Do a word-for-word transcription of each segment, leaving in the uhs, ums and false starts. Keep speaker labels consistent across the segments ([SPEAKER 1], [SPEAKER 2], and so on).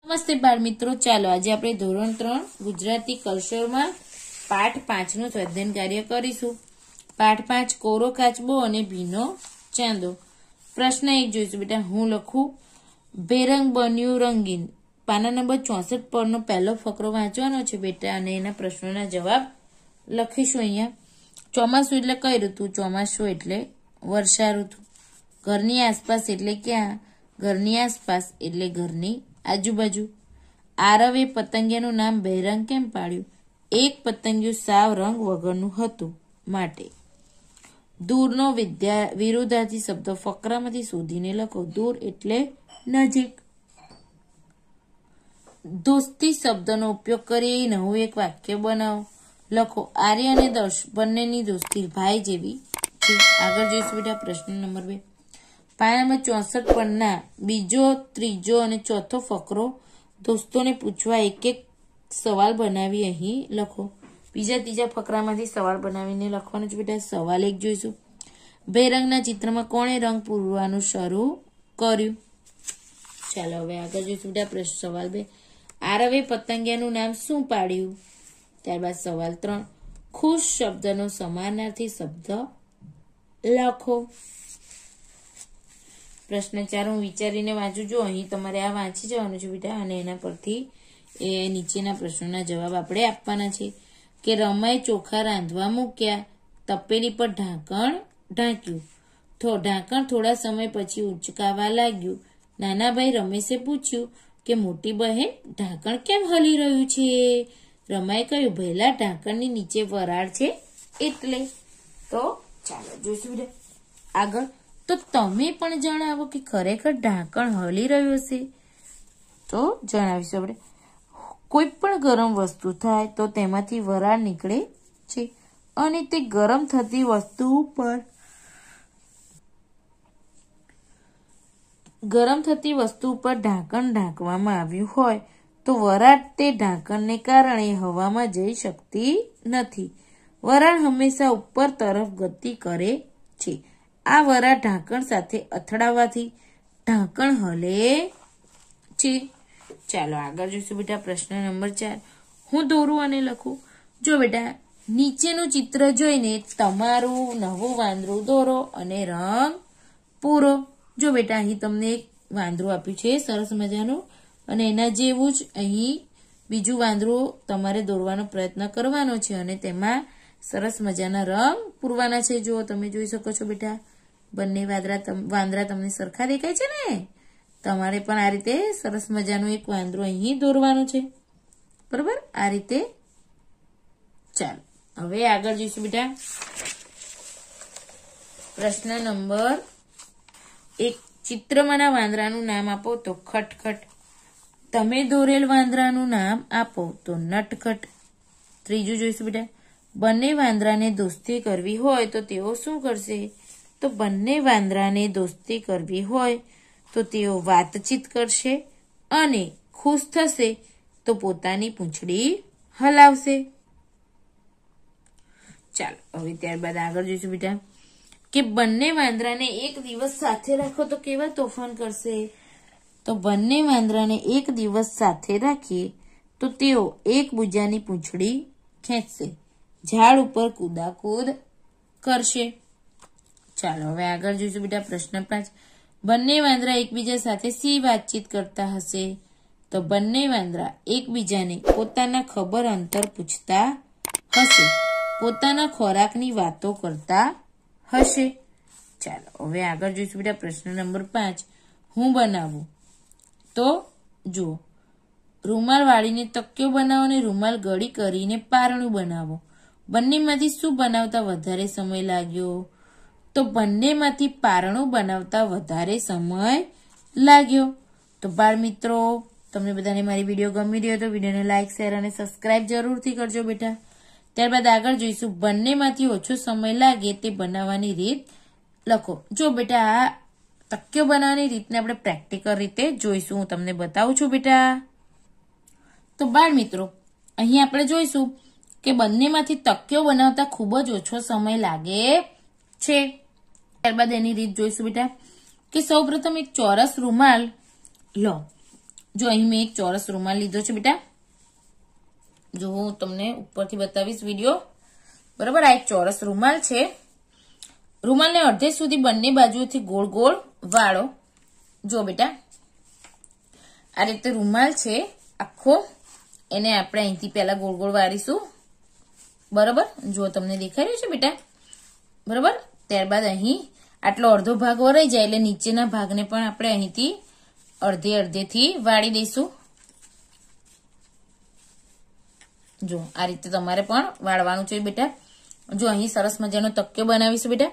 [SPEAKER 1] નમસ્તે બાળ મિત્રો, ચાલો આજે આપણે ધોરણ ત્રણ ગુજરાતી કલશોરમાં પાઠ પાંચ નું સ્વાધ્યાયન કાર્ય કરીશું. પાઠ પાંચ કોરો કાચબો અને ભીનો ચાંદો. પ્રશ્ન એક જોઈશું બેટા. હું લખું બેરંગ બન્યું રંગીન. પાના નંબર ચોસઠ પરનો પહેલો ફકરો વાંચવાનો છે બેટા અને એના પ્રશ્નોના જવાબ લખીશું. અહીંયા ચોમાસું એટલે કઈ ઋતુ? ચોમાસું એટલે વર્ષા ઋતુ. ઘરની આસપાસ એટલે ક્યાં? ઘરની આસપાસ એટલે ઘરની આજુબાજુ. આરવે પતંગિયાનું નામ બેરંગ કેમ પાડ્યું? એક પતંગિયું સાવ રંગ વગરનું હતું માટે. દૂરનો વિદ્યા વિરુદ્ધાર્થી શબ્દ ફકરામાંથી શોધીને લખો. દૂર એટલે નજીક. દોસ્તી શબ્દનો ઉપયોગ કરી નવું એક વાક્ય બનાવો. લખો આર્ય અને દર્શ બંનેની દોસ્તી ભાઈ જેવી છે. આગળ જોઈશું બેટા પ્રશ્ન નંબર બે. પાના નંબર ચોસઠ પરના બીજો, ત્રીજો અને ચોથો ફકરો દોસ્તોને પૂછવા એક એક સવાલ બનાવી અહીં લખો. બીજા ત્રીજા ફકરામાંથી સવાલ બનાવીને લખવાનો છે બેટા. સવાલ એક જોઈશું. બેરંગના ચિત્રમાં કોણે રંગ પૂરવાનું શરૂ કર્યું? ચાલો હવે આગળ જોઈશું બેટા પ્રશ્ન સવાલ બે. આરવે પતંગિયાનું નામ શું પાડ્યું? ત્યારબાદ સવાલ ત્રણ. ખુશ શબ્દનો સમાનાર્થી શબ્દ લખો. પ્રશ્ન ચાર હું વિચારીને વાંચું. જો અહીં તમારે આ વાંચી જવાનું છે બેટા અને એના પરથી એ નીચેના પ્રશ્નોના જવાબ આપણે આપવાના છે. કે રમાએ ચોખા રાંધવા મૂક્યા, તપેલી પર ઢાંકણ ઢાંક્યું, તો ઢાંકણ થોડા સમય પછી ઉંચકાવા લાગ્યું. નાના ભાઈ રમેશે પૂછ્યું કે મોટી બહેન ઢાંકણ કેમ હલી રહ્યું છે? રમાએ કહ્યું ભઈલા ઢાંકણની નીચે વરાળ છે એટલે. તો ચાલો જોઈશું બેટા આગળ. તો તમે પણ જણાવો કે ખરેખર ઢાંકણ હલી રહ્યું હશે? તો જણાવીશું આપણે. કોઈ પણ ગરમ વસ્તુ થાય તો તેમાંથી વરાળ નીકળે છે અને તે ગરમ થતી વસ્તુ ઉપર ગરમ થતી વસ્તુ ઉપર ઢાંકણ ઢાંકવામાં આવ્યું હોય તો વરાળ તે ઢાંકણને કારણે હવામાં જઈ શકતી નથી. વરાળ હંમેશા ઉપર તરફ ગતિ કરે છે. આ વરાળ ઢાંકણ સાથે અથડાવાથી ઢાંકણ હલે છે. ચાલો આગળ જોઈશું બેટા પ્રશ્ન નંબર ચાર. હું દોરું અને લખું. જો બેટા નીચેનું ચિત્ર જોઈને તમારું નવું વાંદરું દોરો અને રંગ પૂરો. જો બેટા અહીં તમને એક વાંદરું આપ્યું છે સરસ મજાનું અને એના જેવું જ અહીં બીજું વાંદરું તમારે દોરવાનો પ્રયત્ન કરવાનો છે અને તેમાં સરસ મજાના રંગ પૂરવાના છે. જો તમે જોઈ શકો છો બેટા બંને વાંદરા વાંદરા તમને સરખા દેખાય છે ને? તમારે પણ આ રીતે સરસ મજાનું એક વાંદરું અહીં દોરવાનું છે. બરોબર આ રીતે. ચાલો હવે આગળ જઈશું બેટા. પ્રશ્ન નંબર એક. ચિત્રમાંના વાંદરાનું નામ આપો તો ખટખટ. તમે દોરેલ વાંદરાનું નામ આપો તો નટખટ. ત્રીજું જોઈશું બેટા. બંને વાંદરાને દોસ્તી કરવી હોય તો તેઓ શું કરશે? તો બંને વાંદરાને દોસ્તી કરવી હોય તો તેઓ વાતચીત કરશે અને ખુશ થશે તો પોતાની પૂંછડી હલાવશે. ચાલો હવે ત્યારબાદ આગળ જોઈશું બેટા. કે બંને વાંદરાને એક દિવસ સાથે રાખો તો કેવા તોફાન કરશે? તો બંને વાંદરાને એક દિવસ સાથે રાખીએ તો તેઓ એકબીજાની પૂંછડી ખેંચશે, ઝાડ ઉપર કૂદાકૂદ કરશે. ચાલો હવે આગળ જોઈશું બેટા પ્રશ્ન પાંચ. બંને વાંદરા એકબીજા સાથે શી વાતચીત કરતા હશે? તો બંને વાંદરા એકબીજાને પોતાના ખબર અંતર પૂછતા હશે, પોતાના ખોરાકની વાતો કરતા હશે. ચાલો હવે આગળ જોઈશું બેટા પ્રશ્ન નંબર પાંચ. હું બનાવું. તો જુઓ રૂમાલ વાળીને તકિયો બનાવો અને રૂમાલ ગળી કરીને પારણું બનાવો. બંનેમાંથી શું બનાવતા વધારે સમય લાગ્યો? તો બંનેમાંથી પારણું બનાવતા વધારે સમય લાગ્યો. તો બાળ મિત્રો તમને બધાને મારી વિડીયો ગમી રહ્યો તો વિડીયોને લાઈક, શેર અને સબસ્ક્રાઇબ જરૂરથી કરજો બેટા. ત્યારબાદ આગળ જોઈશું બંનેમાંથી ઓછો સમય લાગે તે બનાવવાની રીત લખો. જો બેટા આ તકિયો બનાવવાની રીતને આપણે પ્રેક્ટિકલ રીતે જોઈશું. હું તમને બતાવું છું બેટા. તો બાળ મિત્રો અહીં આપણે જોઈશું કે બંનેમાંથી તકિયો બનાવતા ખૂબ જ ઓછો સમય લાગે છે. ત્યારબાદ એની રીત જોઈશું બેટા. કે સૌપ્રથમ એક ચોરસ રૂમાલ લો જો અહીં મેં એક ચોરસ રૂમાલ લીધો છે બેટા, જો હું તમને ઉપરથી બતાવીશ વિડીયો, બરાબર. આ એક ચોરસ રૂમાલ છે. રૂમાલને અડધે સુધી બંને બાજુથી ગોળ ગોળ વાળો. જો બેટા આ રીતે રૂમાલ છે આખો, એને આપણે અહીંથી પહેલા ગોળ ગોળ વાળીશું, બરાબર. જો તમને દેખાઈ રહ્યું છે બેટા, બરાબર. ત્યારબાદ અહીં આટલો અડધો ભાગ વરાઈ જાય એટલે નીચેના ભાગને પણ આપણે અહીંથી અડધે અડધેથી વાળી દઈશું. જો આ રીતે તમારે પણ વાળવાનું છે બેટા. જો અહીં સરસ મજાનો તકિયો બનાવીશું બેટા.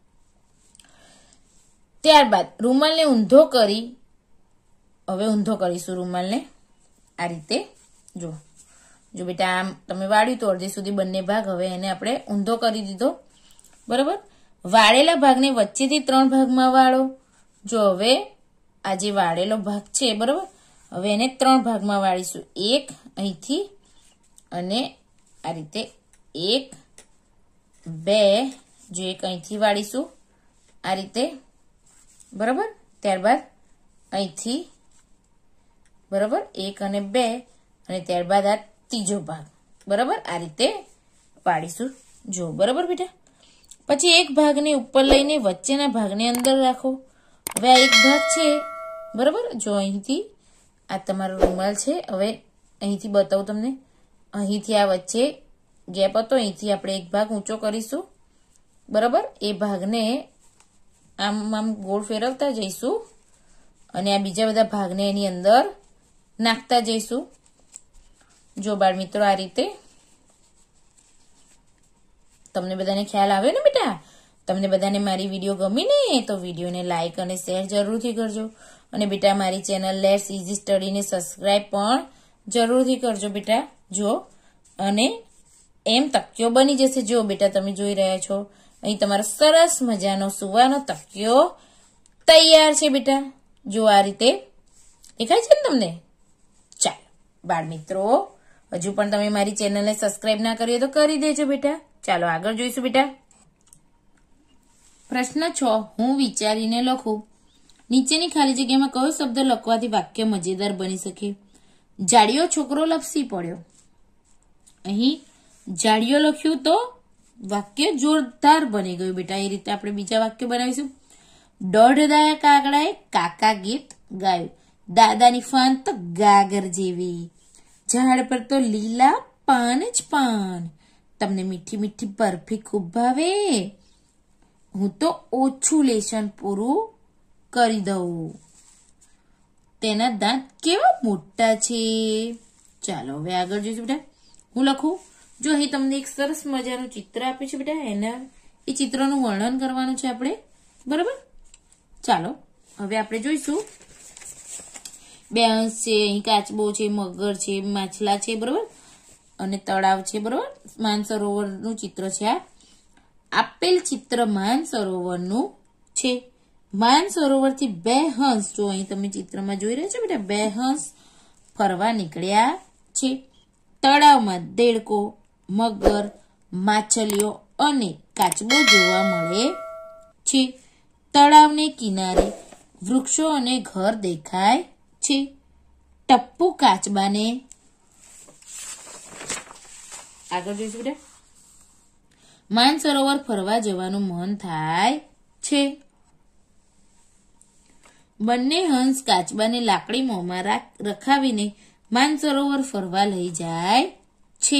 [SPEAKER 1] ત્યારબાદ રૂમાલને ઊંધો કરી, હવે ઊંધો કરીશું રૂમાલને આ રીતે. જો જો બેટા આમ તમે વાળ્યું તો અડધી સુધી બંને ભાગ, હવે એને આપણે ઊંધો કરી દીધો, બરાબર. વાળેલા ભાગને વચ્ચેથી ત્રણ ભાગમાં વાળો. જો હવે આ જે વાળેલો ભાગ છે, બરાબર, હવે એને ત્રણ ભાગમાં વાળીશું. એક અહીંથી અને આ રીતે એક, બે, જો એક અહીંથી વાળીશું આ રીતે, બરાબર. ત્યારબાદ અહીંથી, બરાબર, એક અને બે, અને ત્યારબાદ આ ત્રીજો ભાગ, બરાબર, આ રીતે વાળીશું. જો બરાબર બેટા. પછી એક ભાગને ઉપર લઈને વચ્ચેના ભાગને અંદર રાખો. હવે આ એક ભાગ છે, બરાબર. જો અહીંથી આ તમારો રૂમાલ છે, હવે અહીંથી બતાવું તમને, અહીંથી આ વચ્ચે ગેપ હતો, અહીંથી આપણે એક ભાગ ઊંચો કરીશું, બરાબર. એ ભાગને આમ આમ ગોળ ફેરવતા જઈશું અને આ બીજા બધા ભાગને એની અંદર નાખતા જઈશું. જો બાળ મિત્રો આ રીતે તમને બધાને ખ્યાલ આવ્યો ને બેટા? તમને બધાને મારી વિડીયો ગમી ને તો વિડીયોને લાઈક અને શેર જરૂરથી કરજો, અને બેટા મારી ચેનલ લેટ્સ ઇઝી સ્ટડીને સબસ્ક્રાઇબ પણ જરૂરથી કરજો બેટા. જો અને એમ તકિયો બની જશે. જો બેટા તમે જોઈ રહ્યા છો અહીં તમારો સરસ મજાનો સુવાનો તકિયો તૈયાર છે બેટા. જો આ રીતે દેખાય છે ને તમને? ચાલો બાળ મિત્રો, હજુ પણ તમે મારી ચેનલને સબસ્ક્રાઇબ ના કરી તો કરી દેજો બેટા. ચાલો આગળ જોઈશું બેટા. પ્રશ્ન છ, હું વિચારીને લખું. નીચેની ખાલી જગ્યામાં કયો શબ્દ લખવાથી વાક્ય મજેદાર બની શકે? જાડિયો છોકરો લપસી પડ્યો. અહીં જાડિયો લખ્યું તો વાક્ય જોરદાર બની ગયું બેટા. એ રીતે આપણે બીજા વાક્ય બનાવીશું. દોઢદાયા કાગડાએ કાકા ગીત ગાયું. દાદાની ફાન તો ગાગર જેવી. ઝાડ પર તો લીલા પાન જ પાન. તમને મીઠી મીઠી બરફી ખૂબ ભાવે. હું તો ઓછું લેશન પૂરું કરી દઉં. તેના દાંત કેવા મોટા છે. ચાલો હવે આગળ જોઈશું બેટા. હું લખું. જો અહીં તમને એક સરસ મજાનું ચિત્ર આપ્યું છે બેટા, એના એ ચિત્રનું વર્ણન કરવાનું છે આપણે, બરાબર. ચાલો હવે આપણે જોઈશું. બે હંસ છે, અહીં કાચબો છે, મગર છે, માછલા છે, બરાબર, અને તળાવ છે, બરાબર. માનસરોવરનું ચિત્ર છે આ. આપેલ ચિત્ર માનસરોવરનું છે. માનસરોવરથી બે હંસ, જો અહીં તમે ચિત્રમાં જોઈ રહ્યા છો બેટા, બે હંસ ફરવા નીકળ્યા છે. તળાવમાં દેડકો, મગર, માછલીઓ અને કાચબો જોવા મળે છે. તળાવને કિનારે વૃક્ષો અને ઘર દેખાય છે. ટપ્પુ કાચબાને, આગળ જોઈશું બેટા, માનસરોવર ફરવા જવાનું મન થાય છે. બંને હંસ કાચબાને લાકડી મોંમાં રખાવીને માનસરોવર ફરવા લઈ જાય છે.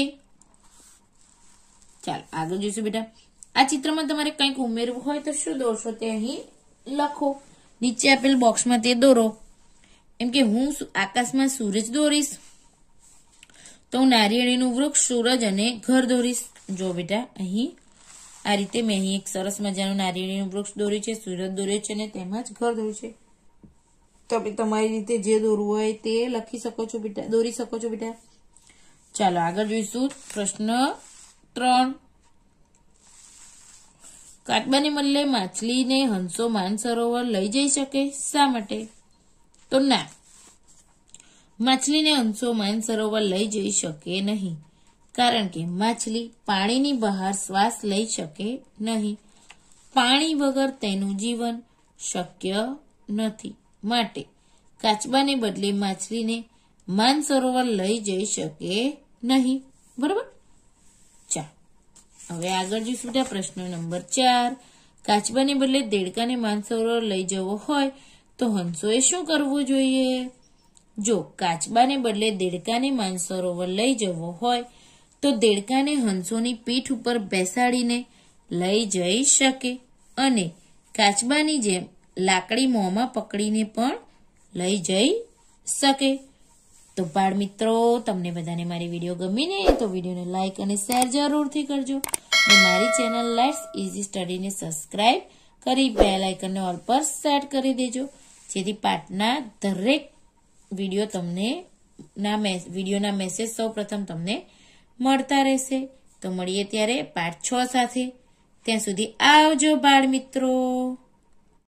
[SPEAKER 1] ચાલો આગળ જોઈશું બેટા. આ ચિત્રમાં તમારે કંઈક ઉમેરવું હોય તો શું દોરશો તે અહીં લખો. નીચે આપેલ બોક્સમાં તે દોરો. એમ કે હું આકાશમાં સૂરજ દોરીશ, તો હું નારિયેળીનું વૃક્ષ, સૂરજ અને ઘર દોરીશ. જો બેટા અહીં આ રીતે મેં અહીં એક સરસ મજાનું નારિયેળીનું વૃક્ષ દોર્યું છે, સૂરજ દોર્યો છે અને તેમાં જ ઘર દોર્યું છે. તમે તમારી રીતે જે દોરવું હોય તે લખી શકો છો બેટા, દોરી શકો છો બેટા. ચાલો આગળ જોઈશું. પ્રશ્ન ત્રણ, કાચબાને બદલે માછલીને હંસો માનસરોવર લઈ જઈ શકે, શા માટે? તો ના, માછલીને હંસો માનસરોવર લઈ જઈ શકે નહીં, કારણ કે માછલી પાણીની બહાર શ્વાસ લઈ શકે નહીં. પાણી વગર તેનું જીવન શક્ય નથી. માટે કાચબાને બદલે માછલીને માનસરોવર લઈ જઈ શકે નહીં. બરાબર. ચાલ હવે આગળ જોઈશું બેટા પ્રશ્ન નંબર ચાર. કાચબાને બદલે દેડકાને માનસરોવર લઈ જવો હોય તો હંસોએ શું કરવું જોઈએ? જો કાચબાને બદલે દેડકાને માનસરોવર લઈ જવો હોય તો દેડકાને હંસોની પીઠ ઉપર બેસાડીને લઈ જઈ શકે અને કાચબાની જેમ લાકડી મોંમાં પકડીને પણ લઈ જઈ શકે. તો બાળ મિત્રો, તમને બધાને મારી વિડીયો ગમી ને તો વિડીયોને લાઈક અને શેર જરૂરથી કરજો અને મારી ચેનલ લેટ્સ ઇઝી સ્ટડીને સબસ્ક્રાઇબ કરી બેલ આઇકનને ઓલ પર સેટ કરી દેજો, જેથી પાઠના દરેક વિડીયો તમને ના વિડીયોના મેસેજ સૌ પ્રથમ તમને મળતા રહેશે. તો મળીએ ત્યારે પાઠ છ સાથે. ત્યાં સુધી આવજો બાળ મિત્રો.